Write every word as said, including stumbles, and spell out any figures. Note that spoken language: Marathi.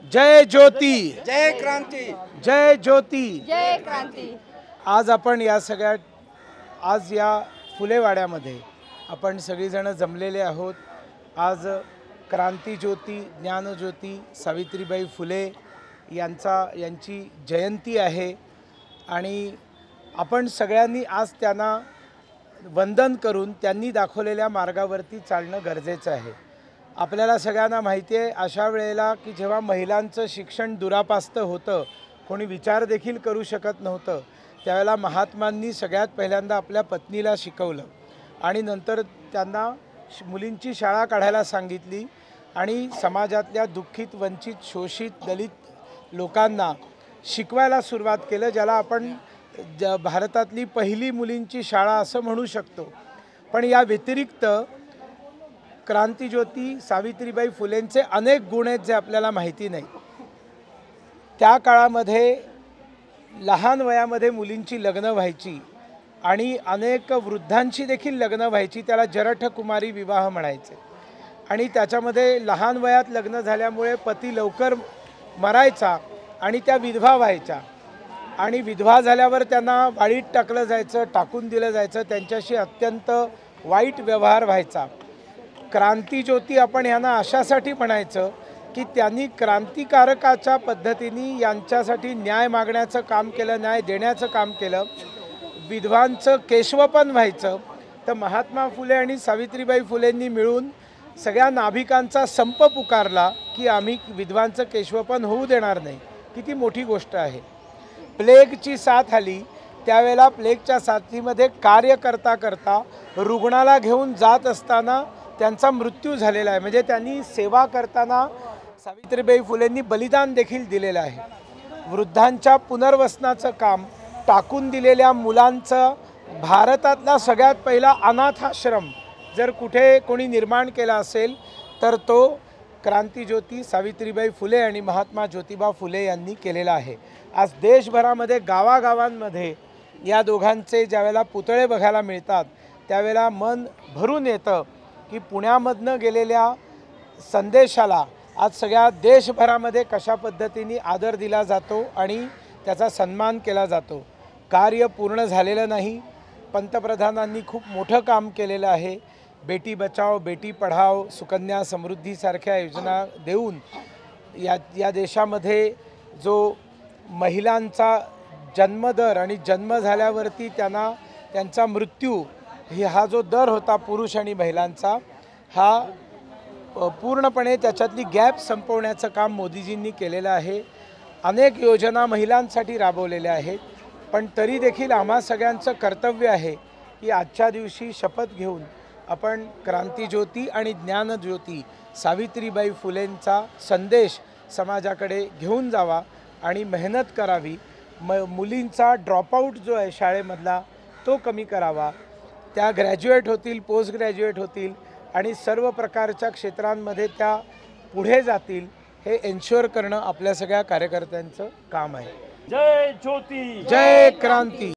जय ज्योती, जय क्रांती, जय ज्योती, जय क्रांती। आज आपण या सगळ्या आज या फुलेवाड्यामध्ये आपण सगळीजण जमलेले आहोत। आज क्रांती ज्योती, ज्ञानज्योती सावित्रीबाई फुले यांचा यांची जयंती आहे आणि आपण सगळ्यांनी आज त्यांना वंदन करून त्यांनी दाखवलेल्या मार्गावरती चालणं गरजेचं आहे। आपल्याला सगळ्यांना माहिती आहे अशा वेळेला की जेव्हा महिलांचं शिक्षण दुरापास्त होतं, कोणी विचार देखील करू शकत नव्हतं, त्यावेळेला महात्मांनी सगळ्यात पहिल्यांदा आपल्या पत्नीला शिकवलं आणि नंतर त्यांना मुलींची शाळा काढायला सांगितली आणि समाजातल्या दुःखित, वंचित, शोषित, दलित लोकांना शिकवायला सुरुवात केलं, ज्याला आपण ज भारतातली पहिली मुलींची शाळा असं म्हणू शकतो। पण या व्यतिरिक्त क्रांतीज्योती सावित्रीबाई फुलेंचे अनेक गुण आहेत जे आपल्याला माहिती नाही। त्या काळामध्ये लहान वयामध्ये मुलींची लग्न व्हायची आणि अनेक वृद्धांची देखील लग्न व्हायची, त्याला जरठ कुमारी विवाह म्हणायचे। आणि त्याच्यामध्ये लहान वयात लग्न झाल्यामुळे पती लवकर मरायचा आणि त्या विधवा व्हायच्या आणि विधवा झाल्यावर त्यांना वाळीत टाकलं जायचं, टाकून दिलं जायचं, त्यांच्याशी अत्यंत वाईट व्यवहार व्हायचा। क्रांतीज्योती आपण यांना अशासाठी म्हणायचं की त्यांनी क्रांतिकारकाच्या पद्धतीने यांच्यासाठी न्याय मागण्याचं काम केलं, न्याय देण्याचं काम केलं। विधवांचं केशवपन व्हायचं, तर महात्मा फुले आणि सावित्रीबाई फुलेंनी मिळून सगळ्या नाभिकांचा संप पुकारला की आम्ही विधवांचं केशवपन होऊ देणार नाही। किती मोठी गोष्ट आहे। प्लेगची साथ आली, त्यावेळेला प्लेगच्या साथीमध्ये कार्य करता करता रुग्णाला घेऊन जात असताना त्यांचा मृत्यू झालेला आहे। म्हणजे त्यांनी सेवा करताना सावित्रीबाई फुलेंनी बलिदान देखील दिलेलं आहे। वृद्धांच्या पुनर्वसनाचं काम, टाकून दिलेल्या मुलांचं, भारतातला सगळ्यात पहिला अनाथाश्रम जर कुठे कोणी निर्माण केला असेल तर तो क्रांतीज्योती सावित्रीबाई फुले आणि महात्मा ज्योतिबा फुले यांनी केलेला आहे। आज देशभरामध्ये गावागावांमध्ये या दोघांचे ज्यावेळेला पुतळे बघायला मिळतात त्यावेळेला मन भरून येतं की पुण्यामधनं गेलेल्या संदेशाला आज सगळ्या देशभरामध्ये कशा पद्धतीने आदर दिला जातो आणि त्याचा सन्मान केला जातो। कार्य पूर्ण झालेलं नाही, पंतप्रधानांनी खूप मोठं काम केलेलं आहे। बेटी बचाओ, बेटी पढाओ, सुकन्या समृद्धीसारख्या योजना देऊन या या देशामध्ये जो महिलांचा जन्मदर आणि जन्म झाल्यावरती त्यांना त्यांचा मृत्यू ही हा जो दर होता पुरुष आणि महिलांचा, हा पूर्णपणे त्याच्यातली गॅप संपवण्याचं काम मोदीजींनी केलेलं आहे। अनेक योजना महिलांसाठी राबवलेल्या आहेत, पण तरी देखील आम्हा सगळ्यांचं कर्तव्य आहे की आजच्या दिवशी शपथ घेऊन आपण क्रांतीज्योती आणि ज्ञानज्योती सावित्रीबाई फुलेंचा संदेश समाजाकडे घेऊन जावा आणि मेहनत करावी। म मुलींचा ड्रॉपआउट जो आहे शाळेमधला तो कमी करावा, त्या ग्रॅज्युएट होतील, पोस्ट ग्रॅज्युएट होतील आणि सर्व प्रकारच्या क्षेत्रांमध्ये त्या पुढे जातील, हे एन्श्योर करणं आपल्या सगळ्या कार्यकर्त्यांचं काम आहे। जय ज्योती, जय क्रांती।